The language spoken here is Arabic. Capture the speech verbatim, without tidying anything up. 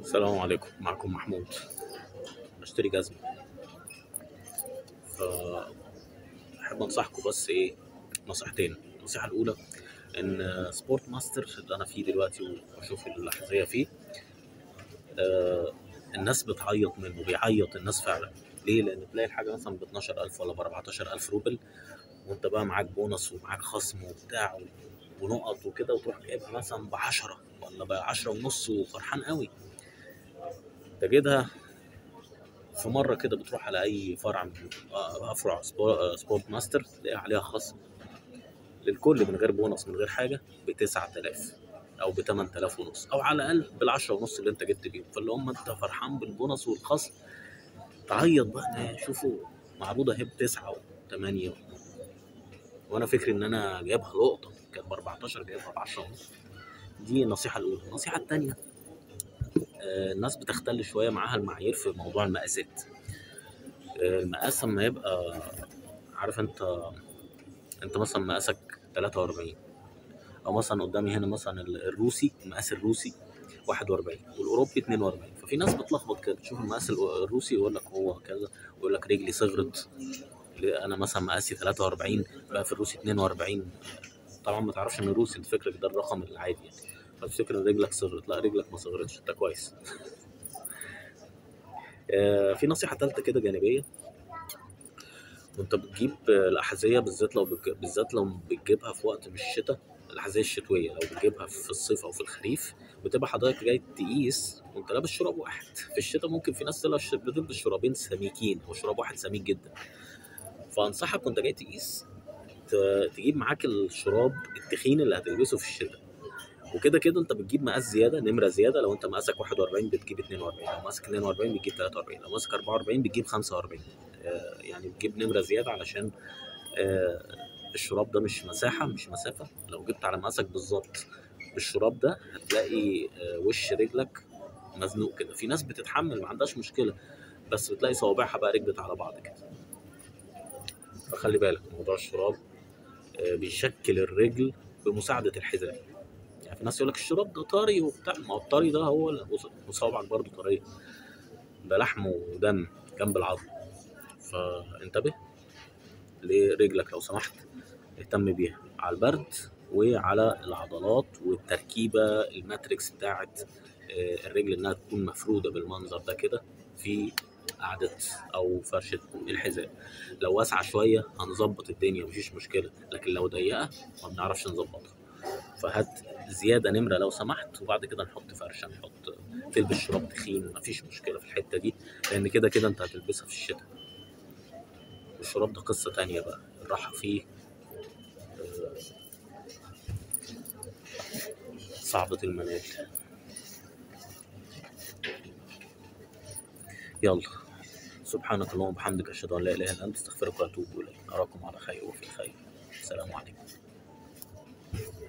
السلام عليكم، معكم محمود. بشتري جزمة، فأحب أنصحكم بس إيه نصيحتين. النصيحة الأولى إن سبورت ماستر اللي أنا فيه دلوقتي وبشوف الأحذية فيه، آه الناس بتعيط منه، بيعيط الناس فعلا. ليه؟ لأن تلاقي الحاجة مثلا ب اتناشر ألف ولا ب اربعتاشر ألف روبل، وأنت بقى معاك بونص ومعاك خصم وبتاع ونقط وكده، وتروح جايبها مثلا ب عشرة ولا ب عشرة ونص وفرحان قوي. تجدها في مرة كده بتروح على أي فرع من أفرع سبورت ماستر، تلاقي عليها خصم للكل من غير بونص من غير حاجة بتسعة آلاف أو بتمن تلاف ونص، أو على الأقل بالعشرة ونص اللي أنت جبت بيهم. فاللي هم أنت فرحان بالبونص والخصم، تعيط بقى شوفوا معروضة اهي بتسعة وتمانية، وأنا فكري إن أنا جايبها لقطة كانت ب اربعتاشر جايبها ب عشرة ونص. دي النصيحة الأولى. النصيحة التانية، آه الناس بتختل شوية معاها المعايير في موضوع المقاسات. آه المقاس لما يبقى، عارف انت انت مثلا مقاسك تلاتة واربعين، او مثلا قدامي هنا مثلا الروسي، المقاس الروسي واحد واربعين والاوروبي اتنين واربعين. ففي ناس بتلخبط كده، تشوف المقاس الروسي يقول لك هو كذا، ويقول لك رجلي صغرت. انا مثلا مقاسي تلاتة واربعين بقى في الروسي اتنين واربعين. طبعا ما تعرفش ان الروسي، انت فكرك ده الرقم العادي يعني، فتفتكر ان رجلك صغرت. لا، رجلك ما صغرتش، انت كويس. آه، في نصيحة ثالثة كده جانبية. وانت بتجيب الاحذيه، بالذات لو بتج... بالذات لو بتجيبها في وقت مش الشتاء، الاحذيه الشتويه لو بتجيبها في الصيف او في الخريف، بتبقى حضرتك جاي تقيس وانت لابس شراب واحد. في الشتاء ممكن في ناس تلبس بتلبس شرابين سميكين او شراب واحد سميك جدا. فانصحك وانت جاي تقيس ت- تجيب معاك الشراب التخين اللي هتلبسه في الشتاء. وكده كده انت بتجيب مقاس زياده، نمره زياده. لو انت مقاسك واحد واربعين بتجيب اتنين واربعين، لو مقاسك اتنين واربعين بتجيب تلاتة واربعين، لو مقاسك اربعة واربعين بتجيب خمسة واربعين. آه يعني بتجيب نمره زياده علشان آه الشراب ده مش مساحة مش مسافة. لو جبت على مقاسك بالظبط بالشراب ده، هتلاقي آه وش رجلك مزنوق كده. في ناس بتتحمل ما عندهاش مشكلة، بس بتلاقي صوابعها بقى ركبت على بعض كده. فخلي بالك موضوع الشراب آه بيشكل الرجل بمساعدة الحذاء. يعني في ناس يقول لك الشراب ده طري وبتاع، ما هو الطري ده هو وصوابعك برضو طرية، ده لحم ودم جنب العظم. فانتبه لرجلك لو سمحت، اهتم بيها على البرد وعلى العضلات والتركيبة الماتريكس بتاعت الرجل، انها تكون مفرودة بالمنظر ده كده في قعدة او فرشة الحذاء. لو واسعة شوية هنظبط الدنيا مفيش مشكلة، لكن لو ضيقة ما بنعرفش نظبطها. فهات زيادة نمرة لو سمحت، وبعد كده نحط فرشة، نحط تلبس شراب تخين مفيش مشكلة في الحتة دي، لأن كده كده أنت هتلبسها في الشتاء. الشراب ده قصة تانية بقى، الراحة فيه صعبة المنال. يلا، سبحانك اللهم وبحمدك، أشهد أن لا إله إلا أنت، أستغفرك وأتوب إليك. أراكم على خير وفي خير. السلام عليكم.